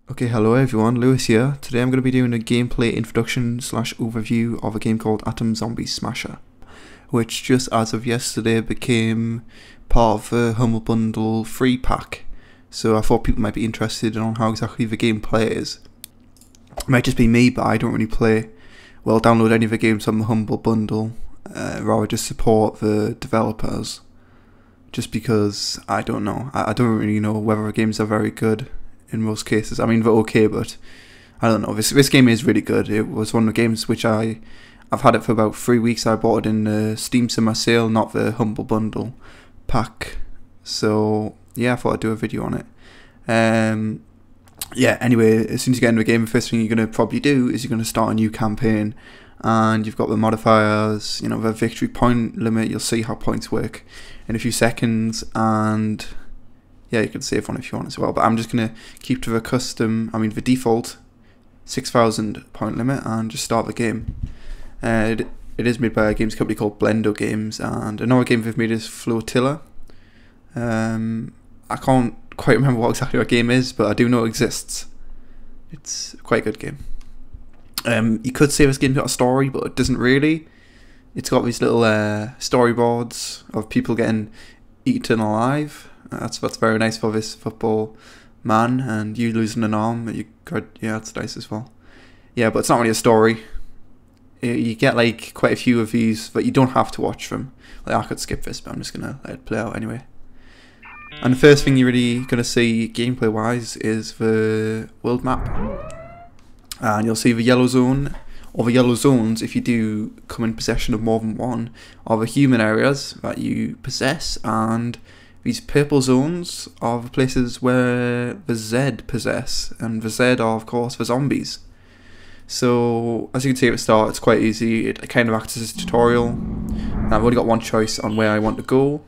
Okay, hello everyone, Lewis here. Today I'm going to be doing a gameplay introduction / overview of a game called Atom Zombie Smasher, which just as of yesterday became part of the Humble Bundle free pack. So I thought people might be interested on how exactly the gameplay is. It might just be me, but I don't really download any of the games on the Humble Bundle, rather just support the developers. Just because I don't know, I don't really know whether the games are very good. In most cases, I mean they're okay, but I don't know. This game is really good. It was one of the games which I've had it for about 3 weeks. I bought it in the Steam Summer Sale, not the Humble Bundle pack. So yeah, I thought I'd do a video on it. Yeah. Anyway, as soon as you get into the game, the first thing you're gonna probably do is you're gonna start a new campaign, and you've got the modifiers. You know, the victory point limit. You'll see how points work in a few seconds, and yeah, you can save one if you want as well, but I'm just going to keep to the default 6,000 point limit and just start the game. It is made by a games company called Blendo Games, and another game they've made is Flotilla. I can't quite remember what exactly that game is, but I do know it exists. It's quite a good game. You could say this game's got a story, but it doesn't really. It's got these little storyboards of people getting eaten alive. That's very nice for this football man, and you losing an arm. That's nice as well. Yeah, but it's not really a story. You get like quite a few of these, but you don't have to watch them. Like, I could skip this, but I'm just gonna let it play out anyway. And the first thing you're really gonna see gameplay wise is the world map, and you'll see the yellow zone. Or the yellow zones, if you do come in possession of more than one, are the human areas that you possess, and these purple zones are the places where the Z possess, and the Z are of course the zombies. So as you can see at the start, it's quite easy. It kind of acts as a tutorial. I've only got one choice on where I want to go,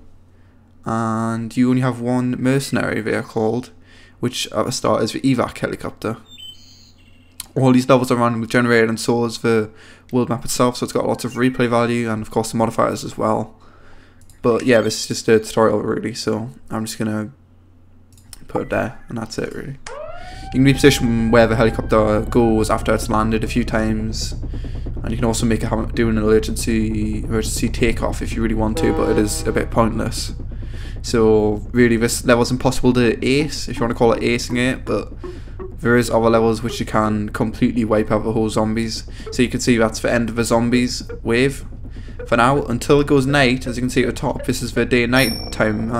and you only have one mercenary, they are called, which at the start is the evac helicopter. All these levels are randomly generated, and so is the world map itself, so it's got lots of replay value, and of course the modifiers as well. But yeah, this is just a tutorial really, so I'm just gonna put it there, and that's it really. You can reposition where the helicopter goes after it's landed a few times, and you can also make it do an emergency takeoff if you really want to, but it is a bit pointless. So really, this level's impossible to ace, if you want to call it acing it, but there is other levels which you can completely wipe out the whole zombies. So you can see that's the end of the zombies wave. For now, until it goes night, as you can see at the top, this is the day and night time.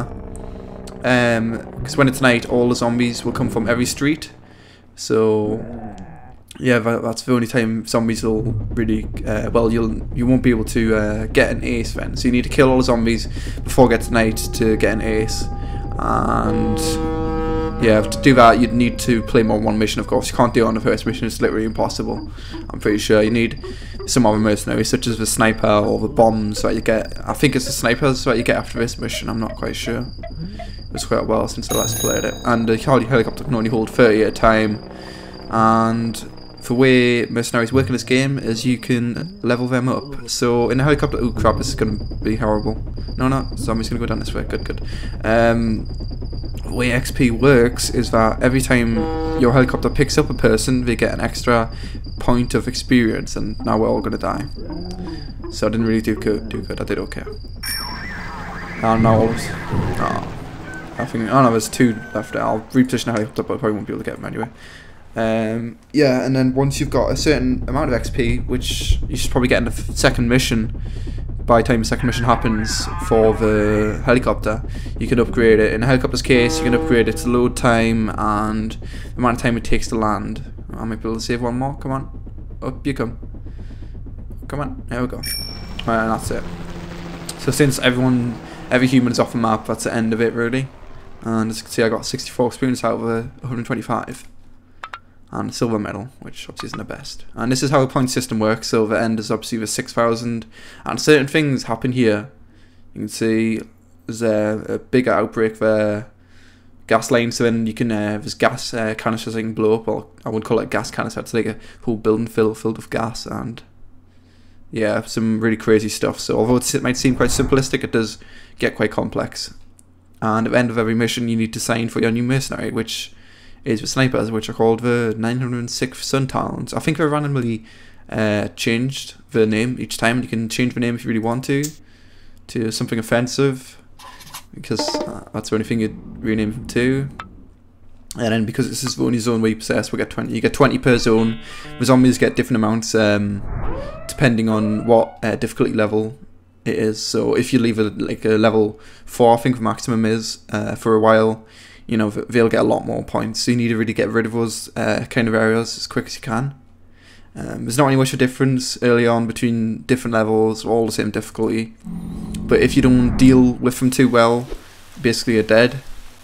Because when it's night, all the zombies will come from every street. So yeah, that's the only time zombies will really you won't be able to get an ace then. So you need to kill all the zombies before it gets night to get an ace. And yeah, to do that you'd need to play more than one mission, of course. You can't do it on the first mission, it's literally impossible. I'm pretty sure you need some other mercenaries, such as the sniper or the bombs that you get. I think it's the snipers that you get after this mission, I'm not quite sure. It's quite a while since I last played it. And the helicopter can only hold 30 at a time. And the way mercenaries work in this game is you can level them up. So in the helicopter, oh crap, this is going to be horrible. No, zombie's going to go down this way, good. The way XP works is that every time your helicopter picks up a person, they get an extra point of experience, and now we're all going to die. So I didn't really do good, I did okay. And now there's 2 left there. I'll reposition the helicopter, but I probably won't be able to get them anyway. Yeah, and then once you've got a certain amount of XP, which you should probably get in the second mission, by the time the second mission happens for the helicopter, you can upgrade it. In the helicopter's case, you can upgrade its load time and the amount of time it takes to land. I might be able to save one more, come on. Up you come. Come on, there we go. Right, and that's it. So since every human is off the map, that's the end of it really. And as you can see, I got 64 experience out of 125. And a silver medal, which obviously isn't the best. And this is how the point system works. So the end is obviously the 6,000, and certain things happen here. You can see there's a bigger outbreak there. Gas lines, so then you can there's gas canisters that can blow up. Or I wouldn't call it gas canister. It's like a whole building filled with gas, and yeah, some really crazy stuff. So although it might seem quite simplistic, it does get quite complex. And at the end of every mission, you need to sign for your new mercenary, which is with snipers, which are called the 906th Sun Talons. I think they've randomly changed the name each time. You can change the name if you really want to something offensive, because that's the only thing you'd rename them to. And then because this is the only zone where you possess, we get 20. You get 20 per zone. The zombies get different amounts depending on what difficulty level it is. So if you leave it like a level 4, I think the maximum is for a while, you know, they'll get a lot more points. So you need to really get rid of those kind of areas as quick as you can. There's not any much of a difference early on between different levels, all the same difficulty. But if you don't deal with them too well, basically you're dead.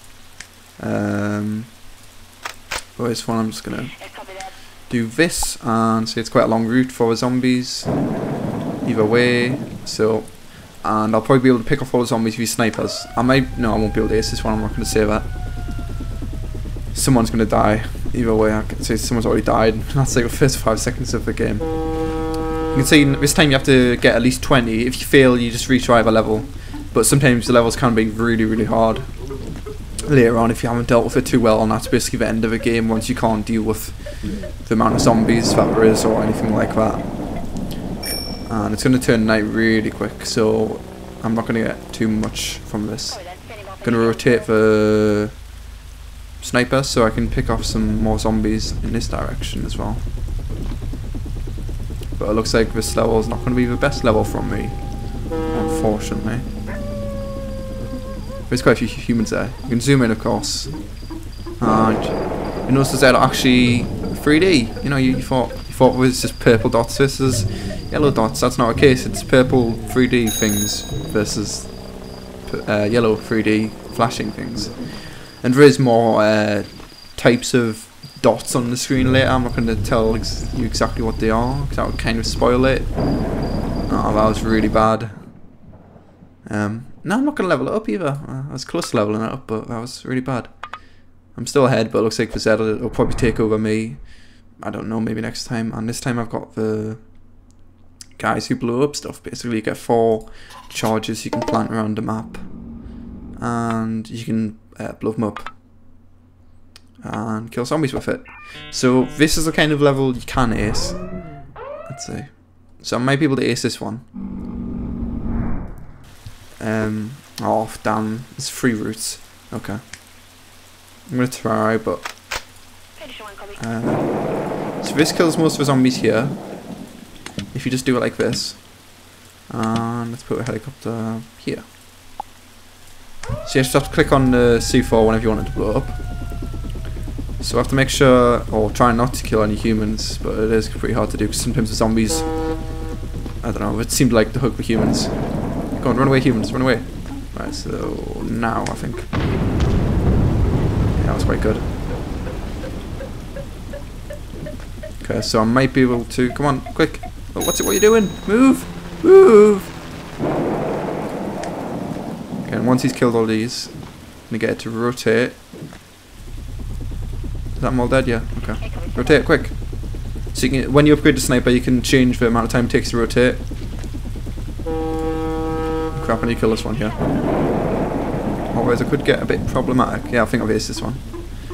For this one I'm just going to do this and see, it's quite a long route for the zombies either way. So, and I'll probably be able to pick off all the zombies with these snipers. No, I won't be able to ace this one, I'm not going to say that. Someone's going to die. Either way, I can say someone's already died. That's like the first 5 seconds of the game. You can see this time you have to get at least 20. If you fail, you just retry the level. But sometimes the levels can be really, really hard later on if you haven't dealt with it too well, and that's basically the end of the game once you can't deal with the amount of zombies that there is or anything like that. And it's going to turn night really quick, so I'm not going to get too much from this. I'm going to rotate the sniper so I can pick off some more zombies in this direction as well. But it looks like this level is not going to be the best level from me, unfortunately. There's quite a few humans there. You can zoom in, of course, and you notice they're actually 3D. You know, you thought it was just purple dots versus yellow dots. That's not the case. It's purple 3D things versus yellow 3D flashing things. And there is more types of dots on the screen later. I'm not going to tell you exactly what they are, because that would kind of spoil it. Oh, that was really bad. No, I'm not going to level it up either. I was close to leveling it up, but that was really bad. I'm still ahead, but it looks like the Zed will probably take over me. I don't know, maybe next time. And this time I've got the guys who blow up stuff. Basically, you get 4 charges you can plant around the map, and you can blow them up and kill zombies with it. So this is the kind of level you can ace. Let's see. So I might be able to ace this one. Oh damn, it's 3 routes. Okay. I'm gonna try, but so this kills most of the zombies here. If you just do it like this. And let's put a helicopter here. So you just have to click on the C4 whenever you want it to blow up. So I have to make sure, or try not to kill any humans, but it is pretty hard to do because sometimes the zombies, I don't know, it seemed like to hook the humans. Go on, run away humans, run away. Right, so now I think. Yeah, that was quite good. Okay, so I might be able to, come on, quick. Oh, what are you doing? Move! Move! Okay, and once he's killed all these, I'm gonna get it to rotate. Is that them all dead? Yeah, okay. Rotate, quick. So you can, when you upgrade the sniper, you can change the amount of time it takes to rotate. Crap, I need to kill this one here. Otherwise it could get a bit problematic. Yeah, I think I've aced this one.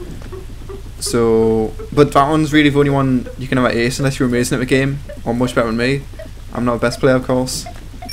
So, but that one's really the only one you can ever ace unless you're amazing at the game, or much better than me. I'm not the best player, of course.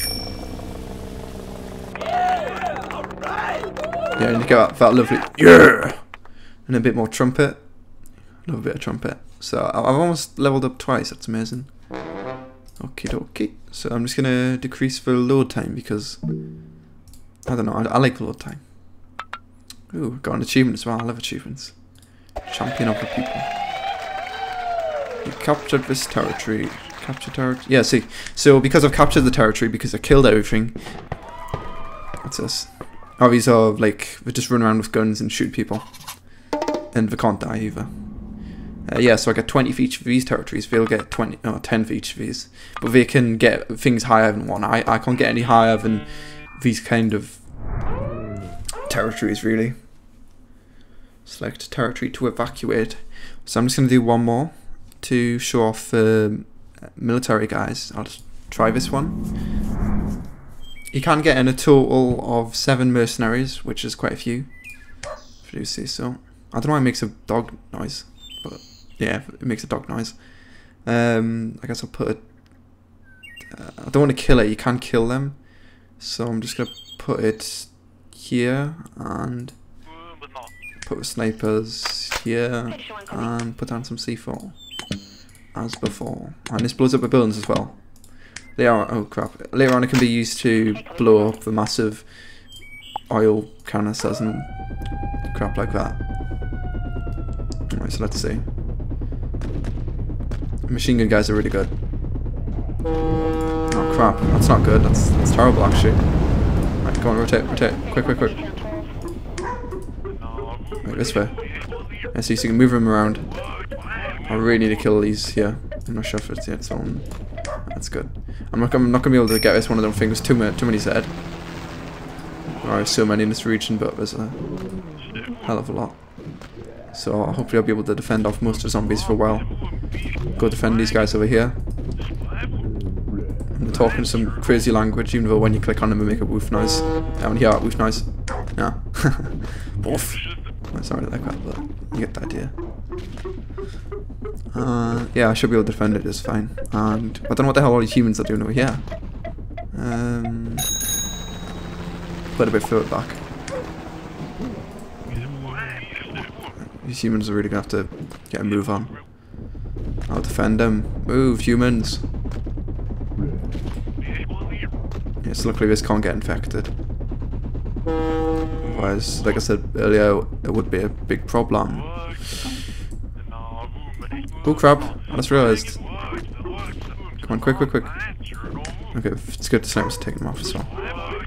Yeah, and you get that lovely yeah, and a bit more trumpet. Love a bit of trumpet. So I've almost leveled up twice. That's amazing. Okie dokie. So I'm just gonna decrease the load time because I don't know. I like the load time. Ooh, got an achievement as well. I love achievements. Champion of the people. You captured this territory. Capture territory. Yeah, see. So because I've captured the territory, because I killed everything. What's this? Oh, these are like they just run around with guns and shoot people, and they can't die either. Yeah, so I get 20 for each of these territories. They'll get 10 for each of these, but they can get things higher than one. I can't get any higher than these kind of territories, really. Select territory to evacuate. So I'm just going to do one more to show off the military guys. I'll just try this one. You can get in a total of 7 mercenaries, which is quite a few, if you do say so. I don't know why it makes a dog noise, but yeah, it makes a dog noise. I guess I'll put it. I don't want to kill it. You can't kill them, so I'm just gonna put it here and put snipers here and put down some C4 as before. And this blows up the buildings as well. Later on, oh crap! Later on, it can be used to blow up the massive oil canisters and crap like that. Alright, so let's see. Machine gun guys are really good. Oh crap, that's not good. That's terrible actually. Right, come on, rotate, quick. Right, this way. Yeah, so you can move them around. I really need to kill these here. I'm not sure if it's its own. That's good. I'm not gonna be able to get this one of them things. Too many said. There are so many in this region, but there's a hell of a lot. So hopefully I'll be able to defend off most of the zombies for a while. Go defend these guys over here. I'm talking some crazy language, even though when you click on them, they make a woof noise. I want to hear woof noise. Yeah. Woof. I'm sorry like that, but you get the idea. Yeah, I should be able to defend it just fine. And I don't know what the hell all these humans are doing over here. Put a bit further back. These humans are really gonna have to get a move on. I'll defend them. Move, humans. Yes, luckily this can't get infected. Otherwise, like I said earlier, it would be a big problem. Oh crap, I just realised. Come on, quick. Okay, it's good to snipers taking them off as well.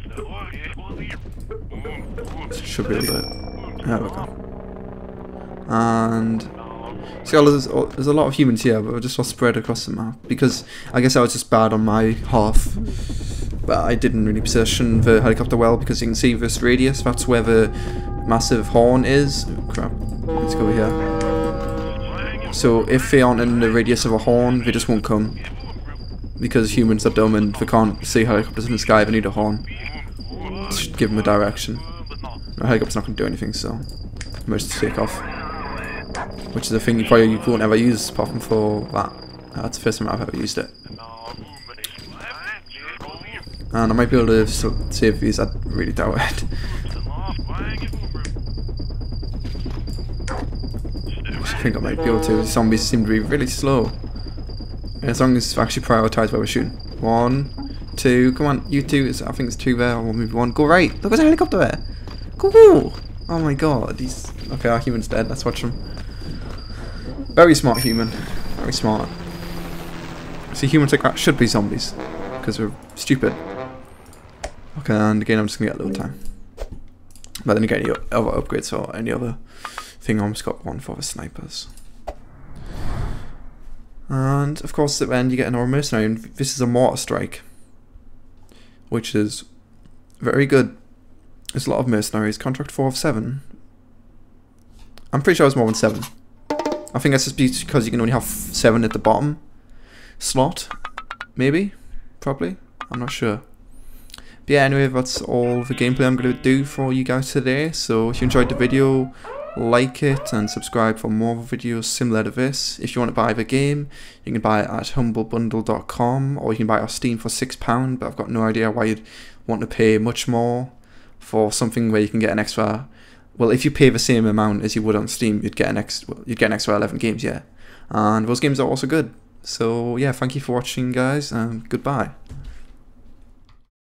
Should be able to... There we go. And... See, there's a lot of humans here, but we're just all spread across the map. Because I guess I was just bad on my half. But I didn't really position the helicopter well, because you can see this radius, that's where the massive horn is. Oh, crap. Let's go over here. So if they aren't in the radius of a horn, they just won't come. Because humans are dumb and they can't see helicopters in the sky, they need a horn. Just give them a direction. The helicopter's not going to do anything, so emergency takeoff. Which is a thing you probably won't ever use apart from for that. That's the first time I've ever used it. And I might be able to save these, I really doubt it. I think I might be able to. These zombies seem to be really slow. And as long as I actually prioritise where we're shooting. 1, 2, come on, you two, I think it's 2 there, or maybe 1. Go right! Look, there's a helicopter there! Go! Oh my god, he's... Okay, our human's dead, let's watch him. Very smart human. Very smart. See, humans like that should be zombies. Because they're stupid. Okay, and again I'm just going to get a little time. But then again, any other upgrades or any other thing, I almost got one for the snipers. And of course at the end you get another mercenary, and this is a mortar strike. Which is very good. There's a lot of mercenaries. Contract 4 of 7. I'm pretty sure it's more than 7. I think that's just because you can only have 7 at the bottom slot. Maybe? Probably? I'm not sure. But yeah, anyway, that's all the gameplay I'm going to do for you guys today. So if you enjoyed the video, like it and subscribe for more videos similar to this. If you want to buy the game, you can buy it at humblebundle.com, or you can buy it off Steam for £6, but I've got no idea why you'd want to pay much more for something where you can get an extra... Well, if you pay the same amount as you would on Steam, you'd get an extra 11 games, yeah. And those games are also good. So yeah, thank you for watching, guys, and goodbye.